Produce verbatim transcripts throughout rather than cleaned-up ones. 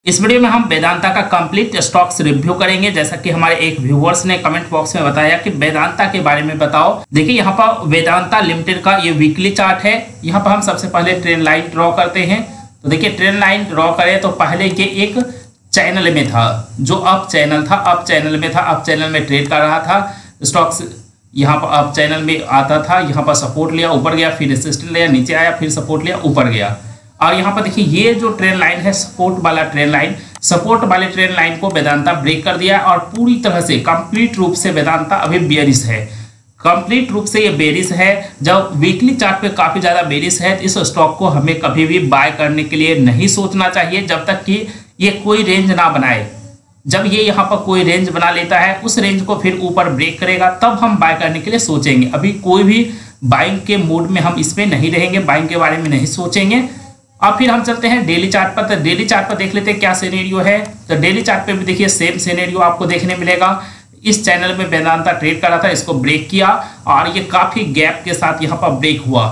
इस वीडियो में हम वेदांता का कंप्लीट स्टॉक्स रिव्यू करेंगे। जैसा कि हमारे एक व्यूअर्स ने कमेंट बॉक्स में बताया कि वेदांता के बारे में बताओ। देखिए यहाँ पर वेदांता लिमिटेड का ये वीकली चार्ट है। यहाँ पर हम सबसे पहले ट्रेंड लाइन ड्रॉ करते हैं। तो देखिए ट्रेंड लाइन ड्रॉ करें तो पहले ये एक चैनल में था, जो अप चैनल था, अप चैनल में था, अप चैनल में ट्रेड कर रहा था स्टॉक्स। यहाँ पर अप चैनल में आता था, यहाँ पर सपोर्ट लिया, ऊपर गया, फिर रेजिस्टेंस लिया, नीचे आया, फिर सपोर्ट लिया, ऊपर गया। और यहाँ पर देखिए ये जो ट्रेंड लाइन है, सपोर्ट वाला ट्रेंड लाइन, सपोर्ट वाले ट्रेंड लाइन को वेदांता ब्रेक कर दिया और पूरी तरह से कंप्लीट रूप से वेदांता अभी बेरिश है। कंप्लीट रूप से ये बेरिश है। जब वीकली चार्ट पे काफी ज्यादा बेरिश है, इस स्टॉक को हमें कभी भी बाय करने के लिए नहीं सोचना चाहिए जब तक कि ये कोई रेंज ना बनाए। जब ये यहाँ पर कोई रेंज बना लेता है, उस रेंज को फिर ऊपर ब्रेक करेगा, तब हम बाय करने के लिए सोचेंगे। अभी कोई भी बाइंग के मूड में हम इसमें नहीं रहेंगे, बाइंग के बारे में नहीं सोचेंगे। अब फिर हम चलते हैं डेली चार्ट पर। तो डेली चार्ट पर देख लेते हैं क्या सिनेरियो है। तो डेली चार्ट पे भी देखिए सेम सिनेरियो आपको देखने मिलेगा। इस चैनल में वेदांता ट्रेड कर रहा था, इसको ब्रेक किया और ये काफी गैप के साथ यहाँ पर ब्रेक हुआ।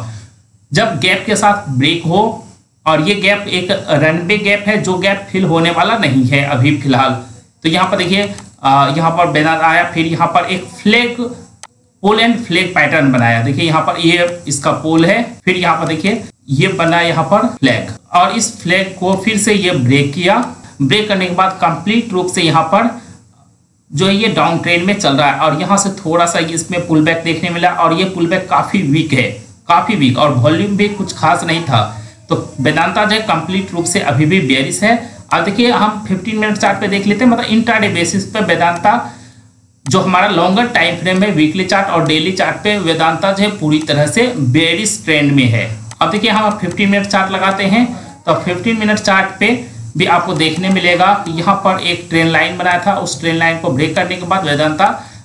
जब गैप के साथ ब्रेक हो, और ये गैप एक रनवे गैप है, जो गैप फिल होने वाला नहीं है अभी फिलहाल। तो यहाँ पर देखिए यहाँ पर वेदांता आया, फिर यहाँ पर एक flag pole and flag pattern बनाया। देखिए यहाँ पर ये इसका पोल है, फिर यहाँ पर देखिए ये बना यहाँ पर फ्लैग, और इस फ्लैग को फिर से ये ब्रेक किया। ब्रेक करने के बाद कंप्लीट रूप से यहाँ पर जो है ये डाउन ट्रेंड में चल रहा है, और यहाँ से थोड़ा सा इसमें पुल बैक देखने मिला, और ये पुल बैक काफी वीक है, काफी वीक, और वॉल्यूम भी कुछ खास नहीं था। तो वेदांता जो है कंप्लीट रूप से अभी भी बेरिश है। अब देखिए हम फिफ्टीन मिनट चार्ट पे देख लेते हैं, मतलब इंट्राडे बेसिस पे वेदांता जो हमारा लॉन्गर टाइम फ्रेम है, वीकली चार्ट और डेली चार्ट पे वेदांता जो है पूरी तरह से बेरिश ट्रेंड में है। अब देखिए हम फिफ्टीन मिनट चार्ट लगाते हैं, तो फिफ्टीन मिनट चार्ट पे भी आपको देखने मिलेगा कि यहाँ पर एक ट्रेंड लाइन बनाया था। उस ट्रेंड लाइन को ब्रेक करने के बाद वेदांता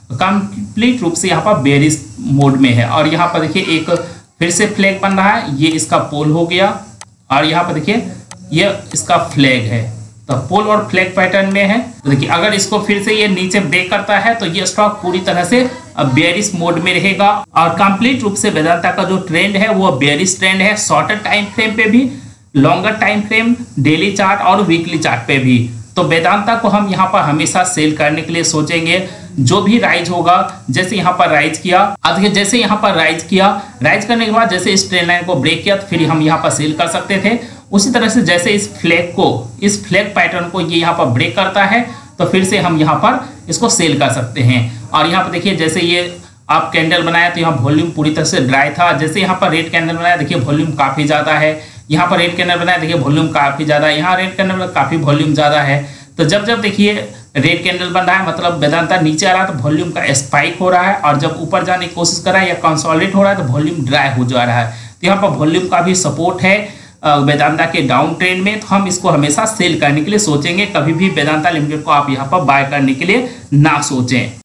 कंप्लीट रूप से यहाँ पर बेरिश मोड में है। और यहाँ पर देखिए एक फिर से फ्लैग बन रहा है, ये इसका पोल हो गया, और यहाँ पर देखिए ये इसका फ्लैग है। तो पोल और फ्लैग पैटर्न में है। तो देखिए अगर इसको फिर से ये नीचे ब्रेक करता है तो ये स्टॉक पूरी तरह से बेरिश मोड में रहेगा। और कंप्लीट रूप से वेदांता का जो ट्रेंड है वो बेरिश ट्रेंड है, शॉर्टर टाइम फ्रेम पे भी, longer time frame, daily chart और वीकली चार्ट पे भी। तो वेदांता को हम यहाँ पर हमेशा सेल करने के लिए सोचेंगे। जो भी राइज होगा, जैसे यहाँ पर राइज किया, देखिए जैसे यहाँ पर राइज किया, राइज करने के बाद जैसे इस ट्रेंड लाइन को ब्रेक किया, तो फिर हम यहाँ पर सेल कर सकते थे। उसी तरह से जैसे इस फ्लैग को, इस फ्लैग पैटर्न को ये यहाँ पर ब्रेक करता है, तो फिर से हम यहाँ पर इसको सेल कर सकते हैं। और यहाँ पर देखिए जैसे ये आप कैंडल बनाया तो यहाँ वॉल्यूम पूरी तरह से ड्राई था। जैसे यहाँ पर रेड कैंडल बनाया, देखिए वॉल्यूम काफी ज्यादा है। यहाँ पर रेड कैंडल बनाया, देखिए वॉल्यूम काफी ज्यादा है। यहाँ रेड कैंडल काफी वॉल्यूम ज्यादा है। तो जब जब देखिए रेड कैंडल बन रहा है, मतलब वेदांता नीचे आ रहा है तो वॉल्यूम का स्पाइक हो रहा है, और जब ऊपर जाने की कोशिश कर रहा है या कंसोलिडेट हो रहा है तो वॉल्यूम ड्राई हो जा रहा है। तो यहाँ पर वॉल्यूम का भी सपोर्ट है वेदांता के डाउन ट्रेंड में। तो हम इसको हमेशा सेल करने के लिए सोचेंगे, कभी भी वेदांता लिमिटेड को आप यहाँ पर बाय करने के लिए ना सोचें।